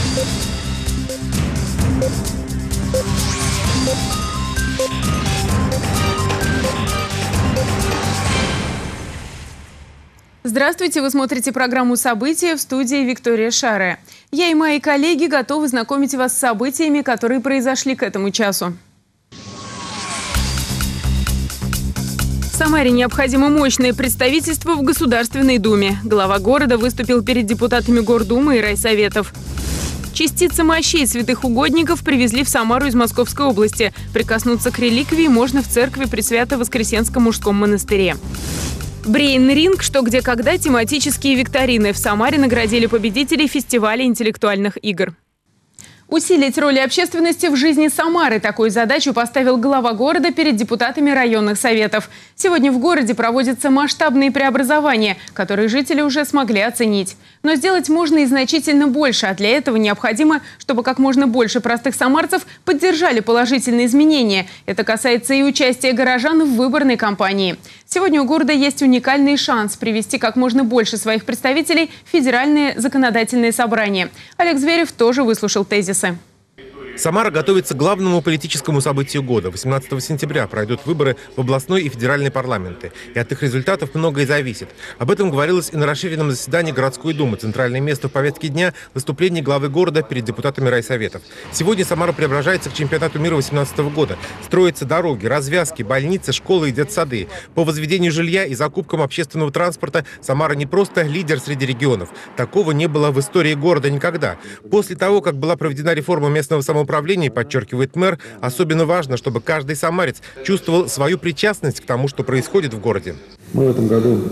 Здравствуйте, вы смотрите программу «События», в студии Виктория Шаре. Я и мои коллеги готовы знакомить вас с событиями, которые произошли к этому часу. В Самаре необходимо мощное представительство в Государственной Думе. Глава города выступил перед депутатами Гордумы и райсоветов. Частицы мощей святых угодников привезли в Самару из Московской области. Прикоснуться к реликвии можно в церкви при Свято-Воскресенском мужском монастыре. Брейн-ринг «Что, где, когда» тематические викторины. В Самаре наградили победителей фестиваля интеллектуальных игр. Усилить роль общественности в жизни Самары. Такую задачу поставил глава города перед депутатами районных советов. Сегодня в городе проводятся масштабные преобразования, которые жители уже смогли оценить. Но сделать можно и значительно больше, а для этого необходимо, чтобы как можно больше простых самарцев поддержали положительные изменения. Это касается и участия горожан в выборной кампании. Сегодня у города есть уникальный шанс привести как можно больше своих представителей в федеральное законодательное собрание. Олег Зверев тоже выслушал тезисы. Самара готовится к главному политическому событию года. 18 сентября пройдут выборы в областной и федеральный парламенты. И от их результатов многое зависит. Об этом говорилось и на расширенном заседании городской думы. Центральное место в повестке дня – выступление главы города перед депутатами райсоветов. Сегодня Самара преображается к чемпионату мира 2018 года. Строятся дороги, развязки, больницы, школы и детсады. По возведению жилья и закупкам общественного транспорта Самара не просто лидер среди регионов. Такого не было в истории города никогда. После того, как была проведена реформа местного самоуправления, подчеркивает мэр, особенно важно, чтобы каждый самарец чувствовал свою причастность к тому, что происходит в городе. Мы в этом году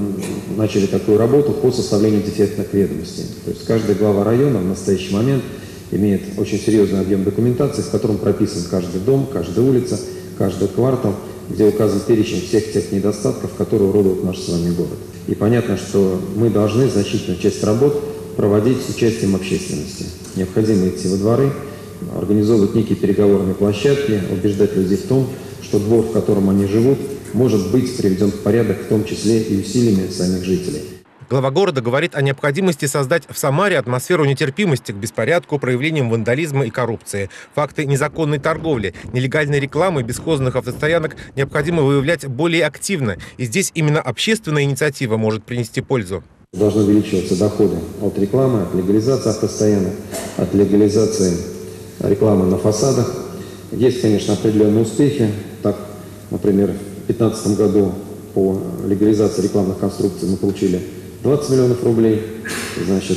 начали такую работу по составлению дефектных ведомостей. То есть каждый глава района в настоящий момент имеет очень серьезный объем документации, в котором прописан каждый дом, каждая улица, каждый квартал, где указан перечень всех тех недостатков, которые уродуют наш с вами город. И понятно, что мы должны значительную часть работ проводить с участием общественности. Необходимо идти во дворы, организовывать некие переговорные площадки, убеждать людей в том, что двор, в котором они живут, может быть приведен в порядок, в том числе и усилиями самих жителей. Глава города говорит о необходимости создать в Самаре атмосферу нетерпимости к беспорядку, проявлениям вандализма и коррупции. Факты незаконной торговли, нелегальной рекламы, бесхозных автостоянок необходимо выявлять более активно. И здесь именно общественная инициатива может принести пользу. Должны увеличиваться доходы от рекламы, от легализации автостоянок, от легализации рекламы на фасадах. Есть, конечно, определенные успехи. Так, например, в 2015 году по легализации рекламных конструкций мы получили 20 миллионов рублей. Значит,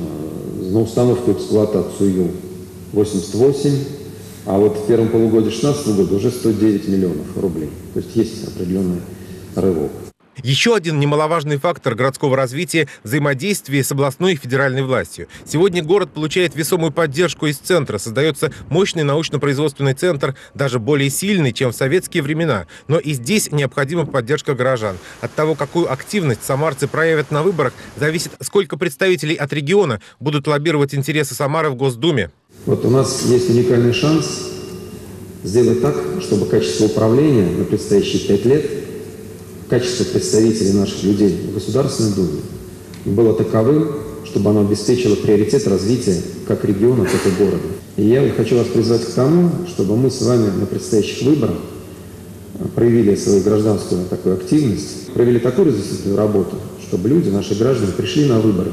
на установку и эксплуатацию 88. А вот в первом полугодии 2016 года уже 109 миллионов рублей. То есть определенный рывок. Еще один немаловажный фактор городского развития – взаимодействие с областной и федеральной властью. Сегодня город получает весомую поддержку из центра. Создается мощный научно-производственный центр, даже более сильный, чем в советские времена. Но и здесь необходима поддержка горожан. От того, какую активность самарцы проявят на выборах, зависит, сколько представителей от региона будут лоббировать интересы Самары в Госдуме. Вот у нас есть уникальный шанс сделать так, чтобы качество управления на предстоящие 5 лет, качество представителей наших людей в Государственной Думе было таковым, чтобы оно обеспечило приоритет развития как региона, так и города. И я хочу вас призвать к тому, чтобы мы с вами на предстоящих выборах проявили свою гражданскую такую активность, провели такую разъяснительную работу, чтобы люди, наши граждане, пришли на выборы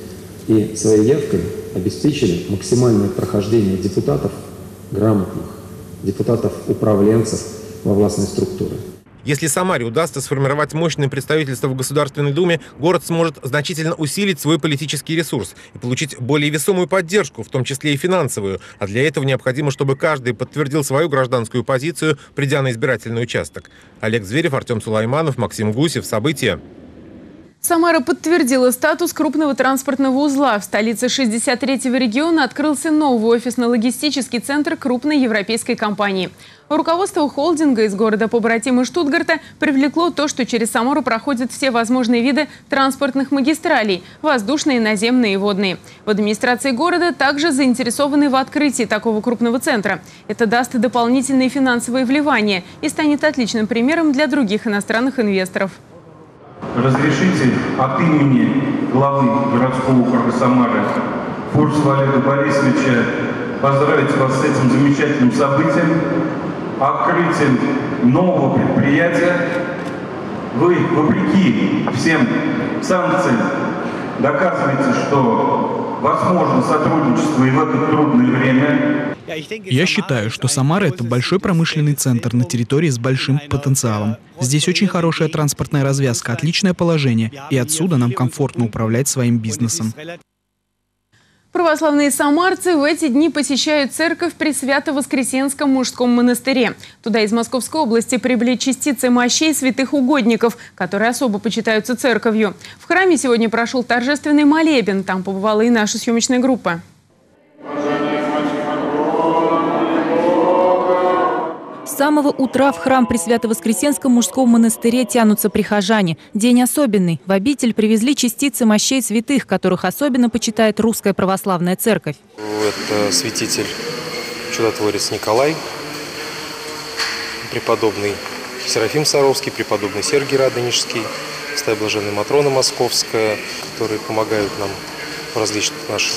и своей явкой обеспечили максимальное прохождение депутатов грамотных, депутатов-управленцев во властные структуры. Если Самаре удастся сформировать мощное представительство в Государственной Думе, город сможет значительно усилить свой политический ресурс и получить более весомую поддержку, в том числе и финансовую. А для этого необходимо, чтобы каждый подтвердил свою гражданскую позицию, придя на избирательный участок. Олег Зверев, Артем Сулайманов, Максим Гусев. События. Самара подтвердила статус крупного транспортного узла. В столице 63-го региона открылся новый офисно-логистический центр крупной европейской компании. Руководство холдинга из города-побратима Штутгарта привлекло то, что через Самару проходят все возможные виды транспортных магистралей – воздушные, наземные и водные. В администрации города также заинтересованы в открытии такого крупного центра. Это даст дополнительные финансовые вливания и станет отличным примером для других иностранных инвесторов. Разрешите от имени главы городского округа Самары Фурсова Олега Борисовича поздравить вас с этим замечательным событием, открытием нового предприятия. Вы, вопреки всем санкциям, доказываете, что возможно сотрудничество и в это трудное время. Я считаю, что Самара – это большой промышленный центр на территории с большим потенциалом. Здесь очень хорошая транспортная развязка, отличное положение, и отсюда нам комфортно управлять своим бизнесом. Православные самарцы в эти дни посещают церковь при Свято-Воскресенском мужском монастыре. Туда из Московской области прибыли частицы мощей святых угодников, которые особо почитаются церковью. В храме сегодня прошел торжественный молебен. Там побывала и наша съемочная группа. С самого утра в храм при Свято-Воскресенском мужском монастыре тянутся прихожане. День особенный. В обитель привезли частицы мощей святых, которых особенно почитает Русская Православная Церковь. Это святитель, чудотворец Николай, преподобный Серафим Саровский, преподобный Сергий Радонежский, Святая Блаженная Матрона Московская, которые помогают нам в различных наших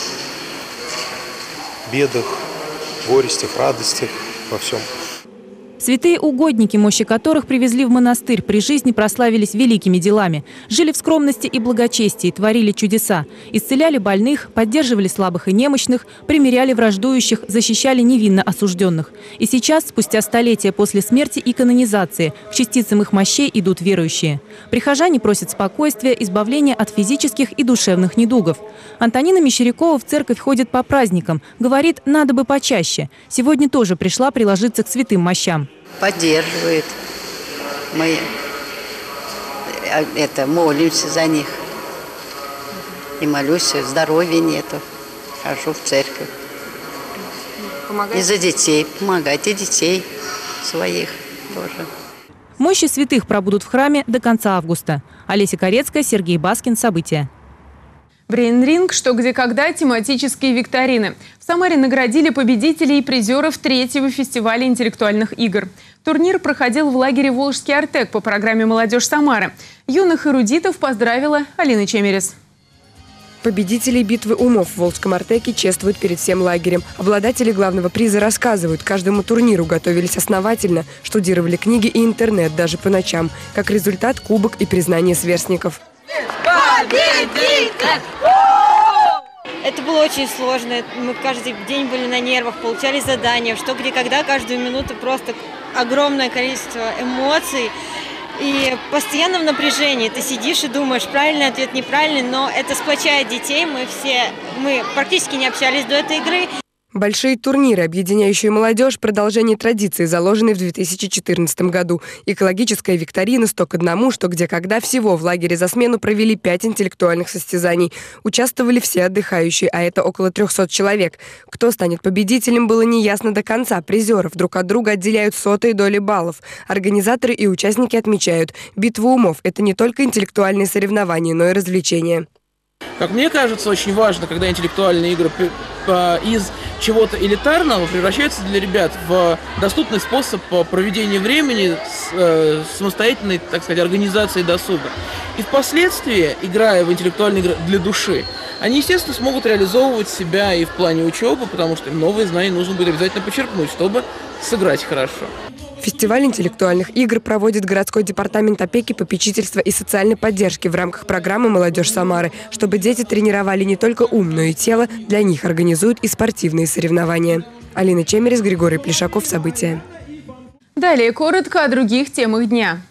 бедах, горестях, радостях, во всем. Святые угодники, мощи которых привезли в монастырь, при жизни прославились великими делами. Жили в скромности и благочестии, творили чудеса. Исцеляли больных, поддерживали слабых и немощных, примиряли враждующих, защищали невинно осужденных. И сейчас, спустя столетия после смерти и канонизации, к частицам их мощей идут верующие. Прихожане просят спокойствия, избавления от физических и душевных недугов. Антонина Мещерякова в церковь ходит по праздникам. Говорит, надо бы почаще. Сегодня тоже пришла приложиться к святым мощам. Поддерживает. Мы молимся за них. И молюсь, здоровья нету. Хожу в церковь. И за детей помогать, и детей своих тоже. Мощи святых пробудут в храме до конца августа. Олеся Корецкая, Сергей Баскин. События. Брейн-ринг, что где когда, тематические викторины. В Самаре наградили победителей и призеров третьего фестиваля интеллектуальных игр. Турнир проходил в лагере «Волжский Артек» по программе «Молодежь Самары». Юных эрудитов поздравила Алина Чемерис. Победителей битвы умов в Волжском Артеке чествуют перед всем лагерем. Обладатели главного приза рассказывают, к каждому турниру готовились основательно, штудировали книги и интернет даже по ночам. Как результат – кубок и признание сверстников. Это было очень сложно. Мы каждый день были на нервах, получали задания, что где когда, каждую минуту просто огромное количество эмоций. И постоянно в напряжении. Ты сидишь и думаешь, правильный ответ, неправильный, но это сплочает детей. Мы практически не общались до этой игры. Большие турниры, объединяющие молодежь, продолжение традиции, заложенной в 2014 году. Экологическая викторина «100 к 1», что где когда, всего в лагере за смену провели 5 интеллектуальных состязаний. Участвовали все отдыхающие, а это около 300 человек. Кто станет победителем, было неясно до конца. Призеров друг от друга отделяют сотые доли баллов. Организаторы и участники отмечают, битва умов – это не только интеллектуальные соревнования, но и развлечения. Как мне кажется, очень важно, когда интеллектуальные игры из чего-то элитарного превращаются для ребят в доступный способ проведения времени с самостоятельной, так сказать, организацией досуга. И впоследствии, играя в интеллектуальные игры для души, они, естественно, смогут реализовывать себя и в плане учебы, потому что им новые знания нужно будет обязательно почерпнуть, чтобы сыграть хорошо. Фестиваль интеллектуальных игр проводит городской департамент опеки, попечительства и социальной поддержки в рамках программы «Молодежь Самары». Чтобы дети тренировали не только ум, но и тело, для них организуют и спортивные соревнования. Алина Чемерис, Григорий Плешаков. События. Далее коротко о других темах дня.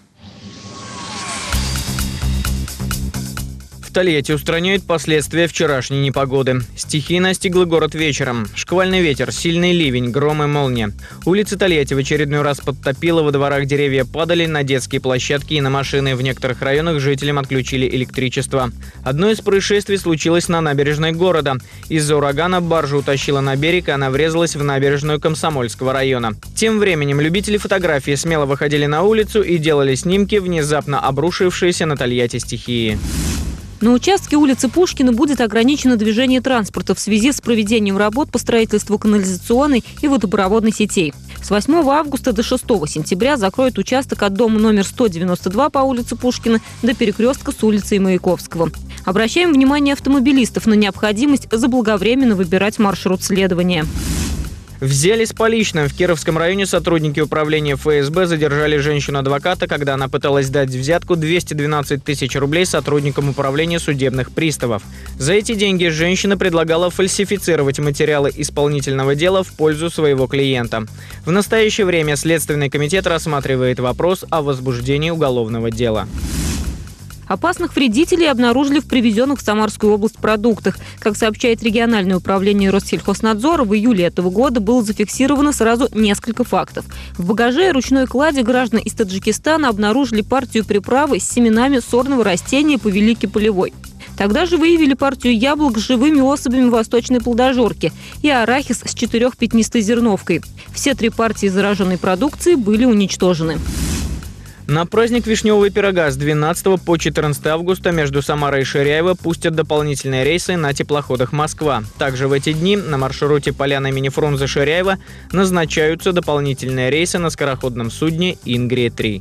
В Тольятти устраняют последствия вчерашней непогоды. Стихия настигла город вечером. Шквальный ветер, сильный ливень, гром и молния. Улицы Тольятти в очередной раз подтопило, во дворах деревья падали, на детские площадки и на машины. В некоторых районах жителям отключили электричество. Одно из происшествий случилось на набережной города. Из-за урагана баржу утащила на берег, и она врезалась в набережную Комсомольского района. Тем временем любители фотографии смело выходили на улицу и делали снимки внезапно обрушившиеся на Тольятти стихии. На участке улицы Пушкина будет ограничено движение транспорта в связи с проведением работ по строительству канализационной и водопроводной сетей. С 8 августа до 6 сентября закроют участок от дома номер 192 по улице Пушкина до перекрестка с улицей Маяковского. Обращаем внимание автомобилистов на необходимость заблаговременно выбирать маршрут следования. Взяли с поличным. В Кировском районе сотрудники управления ФСБ задержали женщину-адвоката, когда она пыталась дать взятку 212 тысяч рублей сотрудникам управления судебных приставов. За эти деньги женщина предлагала фальсифицировать материалы исполнительного дела в пользу своего клиента. В настоящее время Следственный комитет рассматривает вопрос о возбуждении уголовного дела. Опасных вредителей обнаружили в привезенных в Самарскую область продуктах. Как сообщает региональное управление Россельхознадзора, в июле этого года было зафиксировано сразу несколько фактов. В багаже и ручной кладе граждан из Таджикистана обнаружили партию приправы с семенами сорного растения повелики полевой. Тогда же выявили партию яблок с живыми особями восточной плодожорки и арахис с 4-пятнистой зерновкой. Все 3 партии зараженной продукции были уничтожены. На праздник вишневого пирога с 12 по 14 августа между Самарой и Ширяево пустят дополнительные рейсы на теплоходах «Москва». Также в эти дни на маршруте Поляна имени Фрунзе-Ширяево назначаются дополнительные рейсы на скороходном судне «Ингрия-3».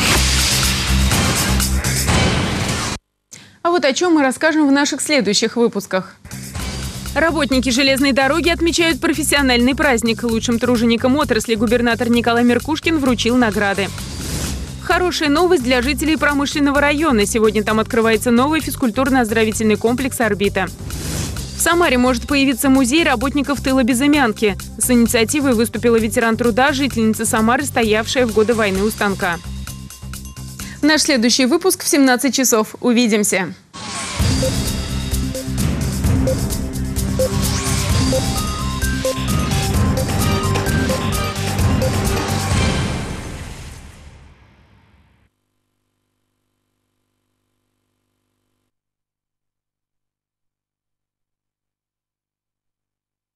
А вот о чем мы расскажем в наших следующих выпусках. Работники железной дороги отмечают профессиональный праздник. Лучшим труженикам отрасли губернатор Николай Меркушкин вручил награды. Хорошая новость для жителей промышленного района. Сегодня там открывается новый физкультурно-оздоровительный комплекс «Орбита». В Самаре может появиться музей работников тыла Безымянки. С инициативой выступила ветеран труда, жительница Самары, стоявшая в годы войны у станка. Наш следующий выпуск в 17 часов. Увидимся!